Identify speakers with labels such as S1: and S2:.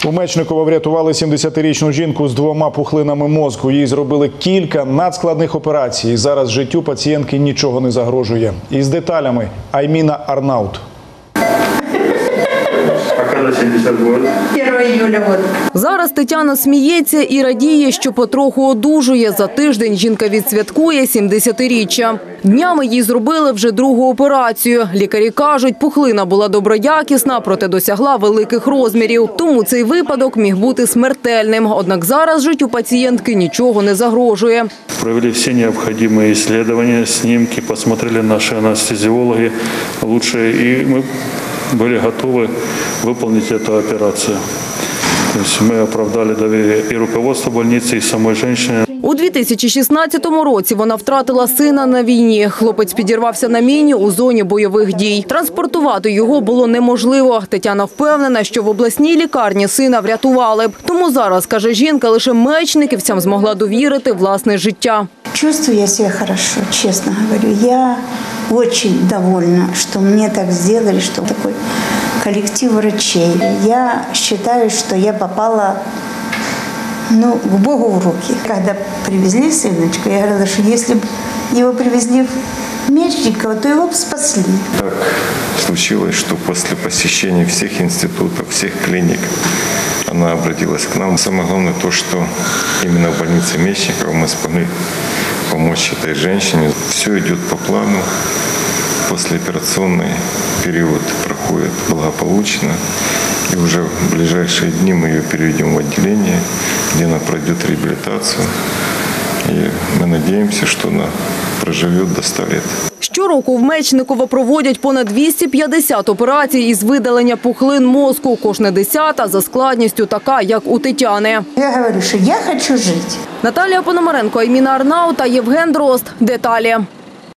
S1: У Мечниково врятували 70-річну жінку з 2 пухлинами мозку. Їй зробили кілька надскладних операцій. І зараз життю пацієнтки нічого не загрожує. Із деталями Айміна Арнаут.
S2: 70 років.
S3: 1 июля.
S4: Зараз Тетяна сміється і радіє, що потроху одужує. За тиждень жінка відсвяткує 70-річчя. Днями їй зробили вже другу операцію. Лікарі кажуть, пухлина була доброякісна, проте досягла великих розмірів. Тому цей випадок міг бути смертельним. Однак зараз життю пацієнтки нічого не загрожує.
S2: Провели всі необхідні дослідження, знімки, посмотрели наші анестезіологи лучше, і ми были готовы выполнить эту операцию. То есть мы оправдали доверие и руководству больницы, и самой женщине.
S4: У 2016 році вона втратила сина на війні. Хлопець підірвався на міні у зоні бойових дій. Транспортувати його було неможливо. Тетяна впевнена, що в обласній лікарні сина врятували б. Тому зараз, каже жінка, лише мечниківцям змогла довірити власне життя.
S3: Чувствую я себя хорошо, честно говорю. Я очень довольна, что мне так сделали, что такой коллектив врачей. Я считаю, что я попала к Богу в руки. Когда привезли сыночка, я говорила, что если бы его привезли в Мечниково, то его бы спасли.
S5: Так случилось, что после посещения всех институтов, всех клиник, она обратилась к нам. Самое главное то, что именно в больнице Мечникова мы смогли помочь этой женщине. Все идет по плану. Послеоперационный период проходит благополучно. И уже в ближайшие дни мы ее переведем в отделение, где она пройдет реабилитацию. И мы надеемся, что она проживет до 100 лет.
S4: Щороку в Мечниково проводять понад 250 операцій із видалення пухлин мозку. Кожна 10-та за складністю така, як у Тетяни.
S3: Я говорю, что я хочу жить.
S4: Наталія Пономаренко, Айміна Арнаут та Євген Дрозд. Деталі.